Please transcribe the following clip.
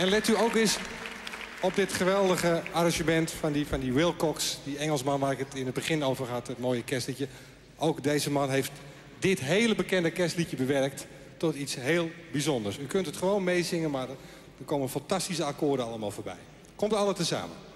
En let u ook eens op dit geweldige arrangement van die Wilcox. Die Engelsman waar ik het in het begin over had, het mooie kerstliedje. Ook deze man heeft dit hele bekende kerstliedje bewerkt tot iets heel bijzonders. U kunt het gewoon meezingen, maar er komen fantastische akkoorden allemaal voorbij. Komt alle tezamen.